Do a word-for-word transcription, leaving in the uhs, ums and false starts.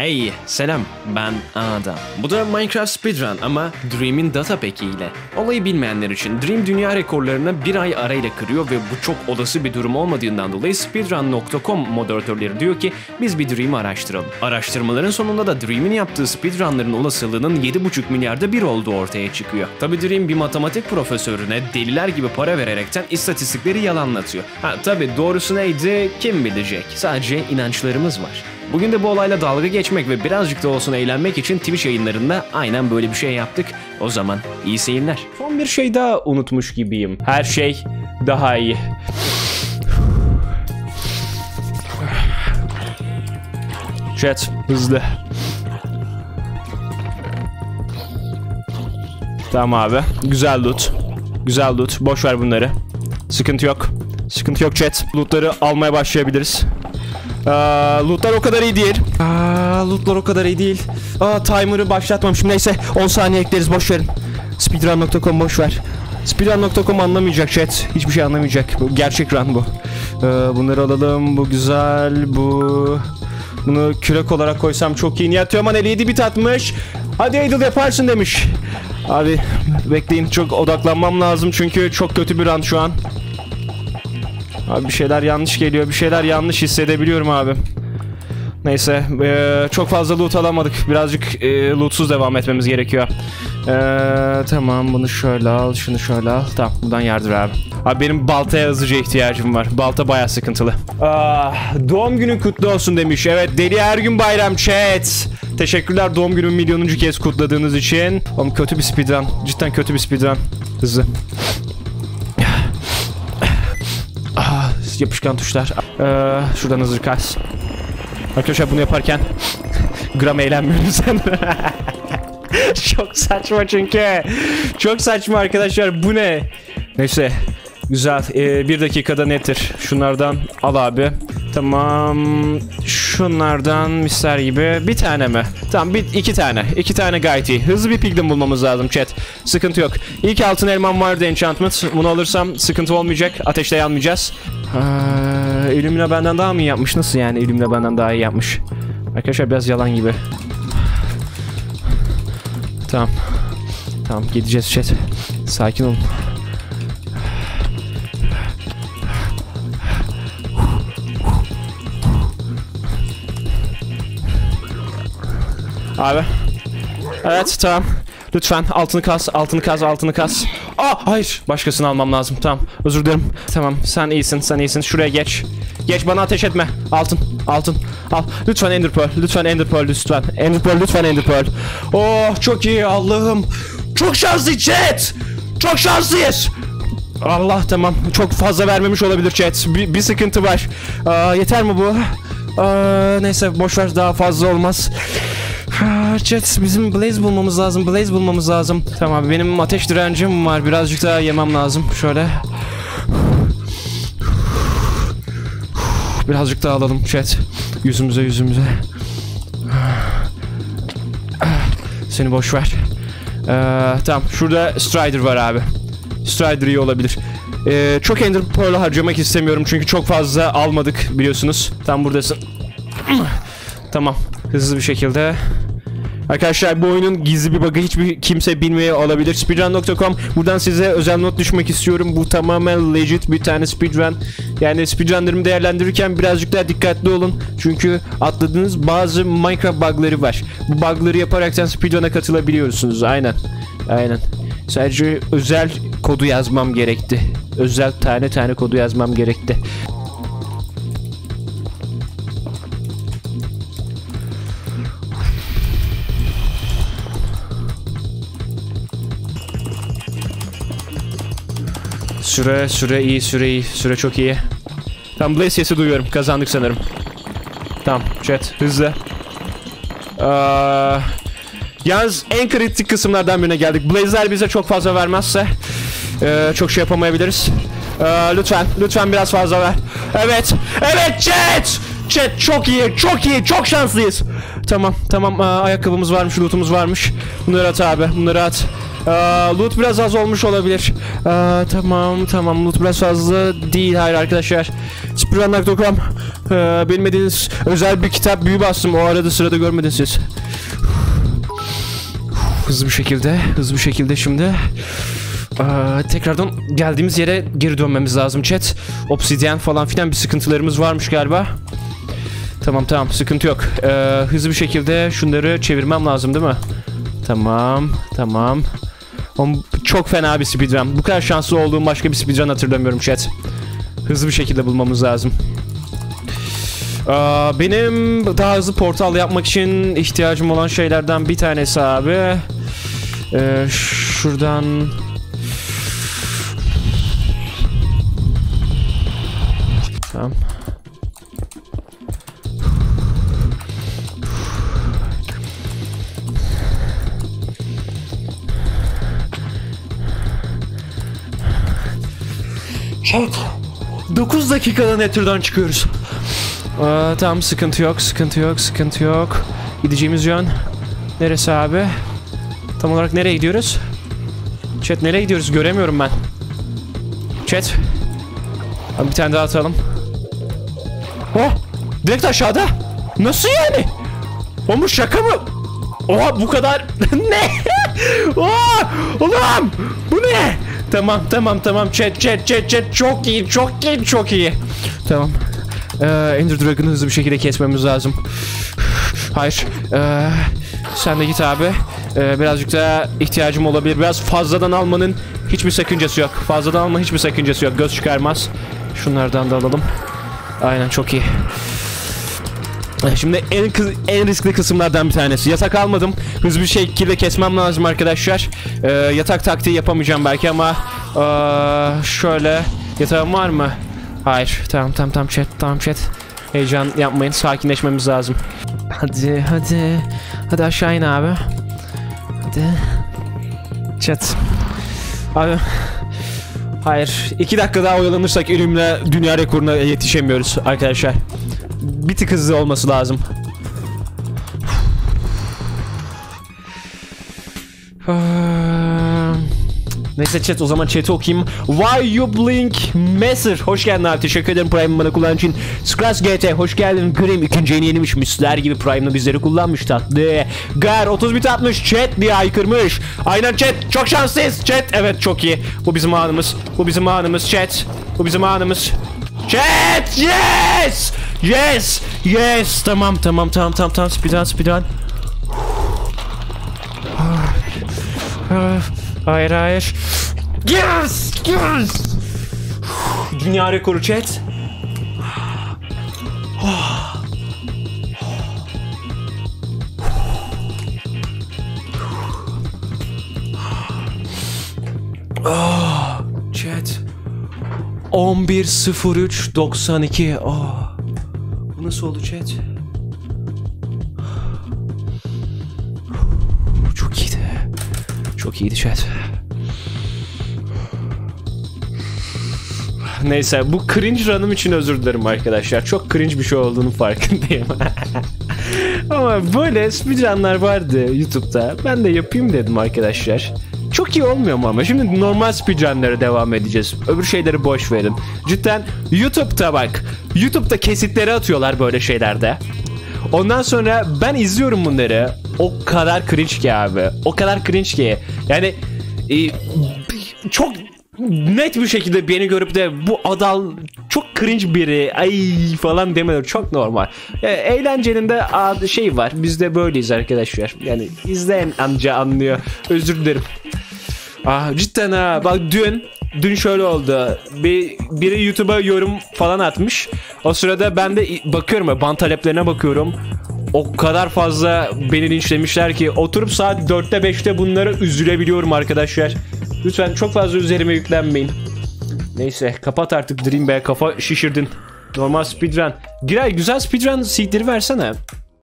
Hey, selam, ben Adam. Bu da Minecraft Speedrun ama Dream'in data pack'i ile. Olayı bilmeyenler için Dream dünya rekorlarını bir ay arayla kırıyor ve bu çok olası bir durum olmadığından dolayı speedrun nokta com moderatörleri diyor ki biz bir Dream'i araştıralım. Araştırmaların sonunda da Dream'in yaptığı speedrunların olasılığının yedi buçuk milyarda bir olduğu ortaya çıkıyor. Tabi Dream bir matematik profesörüne deliler gibi para vererekten istatistikleri yalanlatıyor. Ha tabi doğrusu neydi kim bilecek, sadece inançlarımız var. Bugün de bu olayla dalga geçmek ve birazcık da olsun eğlenmek için Twitch yayınlarında aynen böyle bir şey yaptık. O zaman iyi seyirler. Son bir şey daha unutmuş gibiyim. Her şey daha iyi. Chat hızlı. Tamam abi. Güzel loot. Güzel loot. Boş ver bunları. Sıkıntı yok. Sıkıntı yok chat. Lootları almaya başlayabiliriz. Aa, lootlar o kadar iyi değil. Aa, lootlar o kadar iyi değil. Aa, timer'ı başlatmamışım. Neyse on saniye ekleriz, boş verin. speedrun nokta com boş ver. speedrun nokta com anlamayacak chat. Hiçbir şey anlamayacak. Bu gerçek run bu. Ee, bunları alalım. Bu güzel. Bu bunu kürek olarak koysam çok iyi. Nihat Teoman elli yedi bit atmış. Hadi idle yaparsın demiş. Abi bekleyin, çok odaklanmam lazım çünkü çok kötü bir run şu an. Abi bir şeyler yanlış geliyor. Bir şeyler yanlış hissedebiliyorum abi. Neyse. Ee, çok fazla loot alamadık. Birazcık e, lootsuz devam etmemiz gerekiyor. Ee, tamam bunu şöyle al. Şunu şöyle al. Tamam buradan yardır abi. Abi benim baltaya hızlıca ihtiyacım var. Balta bayağı sıkıntılı. Ah, doğum günün kutlu olsun demiş. Evet, Deli her gün bayram chat. Teşekkürler doğum günümü milyonuncu kez kutladığınız için. Oğlum kötü bir speedrun. Cidden kötü bir speedrun. Hızlı. Yapışkan tuşlar. Ee, şuradan hızlı kas. Arkadaşlar bunu yaparken gram eğlenmiyorum sen. Çok saçma çünkü. Çok saçma arkadaşlar, bu ne? Neyse. Güzel. Ee, bir dakikada nettir. Şunlardan al abi. Tamam. Şunlardan misler gibi. Bir tane mi? Tamam, bir, iki tane. İki tane gayet iyi. Hızlı bir pigdim bulmamız lazım chat. Sıkıntı yok. İlk altın elmam vardı enchantment. Bunu alırsam sıkıntı olmayacak. Ateşte yanmayacağız. Ee, Illumina benden daha mı iyi yapmış? Nasıl yani Illumina benden daha iyi yapmış? Arkadaşlar biraz yalan gibi. Tamam. Tamam gideceğiz chat. Sakin olun. Abi. Evet tamam. Lütfen altını kas, altını kas, altını kas. Aa hayır, başkasını almam lazım. Tamam, özür dilerim. Tamam, sen iyisin, sen iyisin. Şuraya geç. Geç, bana ateş etme. Altın, altın. Al. Lütfen Ender Pearl, lütfen Ender Pearl, lütfen. Ender Pearl, lütfen Ender Pearl. Oh çok iyi Allah'ım. Çok şanslı chat. Çok şanslıyız. Allah tamam. Çok fazla vermemiş olabilir chat. Bir, bir sıkıntı var. Aa, yeter mi bu? Aa, neyse boşver, daha fazla olmaz. Chat bizim Blaze bulmamız lazım. Blaze bulmamız lazım. Tamam, benim ateş direncim var. Birazcık daha yemem lazım. Şöyle. Birazcık daha alalım chat. Yüzümüze yüzümüze. Seni boş ver. Ee, tamam, şurada Strider var abi. Strider iyi olabilir. Ee, çok Ender Pearl'ı harcamak istemiyorum çünkü çok fazla almadık biliyorsunuz. Tam buradasın. Tamam, hızlı bir şekilde. Arkadaşlar bu oyunun gizli bir bug'ı hiçbir kimse bilmiyor olabilir. speedrun nokta com. Buradan size özel not düşmek istiyorum. Bu tamamen legit bir tane speedrun. Yani speedrunlarımı değerlendirirken birazcık daha dikkatli olun. Çünkü atladığınız bazı Minecraft bug'ları var. Bu bug'ları yaparaktan speedrun'a katılabiliyorsunuz. Aynen. Aynen. Sadece özel kodu yazmam gerekti. Özel tane tane kodu yazmam gerekti. Süre, süre iyi, süre iyi. Süre çok iyi. Tamam, Blaze sesi duyuyorum. Kazandık sanırım. Tamam, chat. Hızlı. Ee, yalnız en kritik kısımlardan birine geldik. Blaze'ler bize çok fazla vermezse e, çok şey yapamayabiliriz. Ee, lütfen, lütfen biraz fazla ver. Evet, evet chat! Chat çok iyi, çok iyi, çok şanslıyız. Tamam, tamam. Ee, ayakkabımız varmış, lootumuz varmış. Bunları at abi, bunları at. Aa, loot biraz az olmuş olabilir. Aa, tamam tamam, loot biraz fazla değil. Hayır arkadaşlar. speedrun nokta com ee, bilmediğiniz özel bir kitap, büyü bastım. O arada sırada görmediniz siz. Hızlı bir şekilde, hızlı bir şekilde şimdi Aa, tekrardan geldiğimiz yere geri dönmemiz lazım chat. Obsidian falan filan bir sıkıntılarımız varmış galiba. Tamam tamam, sıkıntı yok. Ee, hızlı bir şekilde şunları çevirmem lazım değil mi? Tamam tamam. Oğlum, çok fena bir speedrun. Bu kadar şanslı olduğum başka bir speedrun hatırlamıyorum chat. Hızlı bir şekilde bulmamız lazım. Aa, benim daha hızlı portal yapmak için ihtiyacım olan şeylerden bir tanesi abi. Ee, şuradan... Tamam. Chat. dokuz dakikada Nether'dan çıkıyoruz. Aa, tamam, sıkıntı yok, sıkıntı yok, sıkıntı yok. Gideceğimiz yön neresi abi? Tam olarak nereye gidiyoruz? Chat, nereye gidiyoruz? Göremiyorum ben. Chat. Abi bir tane daha atalım. Oh! Direkt aşağıda. Nasıl yani? O mu, şaka mı? Oha, bu kadar. Ne? Oha! Ulan! Bu ne? Tamam tamam tamam chat chat chat chat, çok iyi çok iyi çok iyi. Tamam. Ee, Ender Dragon'ı hızlı bir şekilde kesmemiz lazım. Hayır. Ee, sen de git abi. Ee, birazcık daha ihtiyacım olabilir. Biraz fazladan almanın hiçbir sakıncası yok. Fazladan alma hiçbir sakıncası yok. Göz çıkarmaz. Şunlardan da alalım. Aynen, çok iyi. Şimdi en, en riskli kısımlardan bir tanesi. Yatak almadım. Hızlı bir şekilde kesmem lazım arkadaşlar. Ee, yatak taktiği yapamayacağım belki ama ee, şöyle, yatağım var mı? Hayır. Tamam tamam tamam chat. Tamam chat. Heyecan yapmayın. Sakinleşmemiz lazım. Hadi hadi. Hadi aşağı in abi. Hadi. Chat. Abi. Hayır. iki dakika daha oyalanırsak elimle dünya rekoruna yetişemiyoruz arkadaşlar. Bir tık hızlı olması lazım. Neyse chat, o zaman chat'i okuyayım. Why you blink Messer? Hoş geldin abi, teşekkür ederim Prime'ı bana kullandığın için. Scratch G T hoş geldin. Grim ikinci yeni yenimiş, misler gibi Prime'la bizleri kullanmış, tatlı. Gar otuz bit atmış, chat diye aykırmış. Aynen chat, çok şanslıyız chat. Evet, çok iyi. Bu bizim anımız. Bu bizim anımız chat. Bu bizim anımız. Chat, yes! Yes! Yes! Tamam tamam tamam tamam tamam, speedrun speedrun. Hayır hayır. Yes! Yes! Dünya rekoru chat. Oh, chat. on bir sıfır üç doksan iki. Oh. Bu nasıl oldu chat? Çok iyiydi. Çok iyiydi chat. Neyse, bu cringe run'ım için özür dilerim arkadaşlar. Çok cringe bir şey olduğunu farkındayım. Ama böyle speedrun'lar vardı YouTube'da. Ben de yapayım dedim arkadaşlar. Çok iyi olmuyor mu ama? Şimdi normal speedrun'lara devam edeceğiz. Öbür şeyleri boş verin. Cidden YouTube'da bak. YouTube'da kesitleri atıyorlar böyle şeylerde. Ondan sonra ben izliyorum bunları. O kadar cringe ki abi. O kadar cringe ki. Yani e, çok net bir şekilde beni görüp de bu adam çok cringe biri ay falan demeleri çok normal. E, eğlencenin de şey var. Biz de böyleyiz arkadaşlar. Yani izleyen anca anlıyor. Özür dilerim. Ah, cidden ha. Bak dün Dün şöyle oldu. Bir, biri YouTube'a yorum falan atmış. O sırada ben de bakıyorum, ban taleplerine bakıyorum. O kadar fazla beni linçlemişler ki oturup saat dörtte beşte bunlara üzülebiliyorum arkadaşlar. Lütfen çok fazla üzerime yüklenmeyin. Neyse, kapat artık Dream be, kafa şişirdin. Normal speedrun. Giray, güzel speedrun seedleri versene.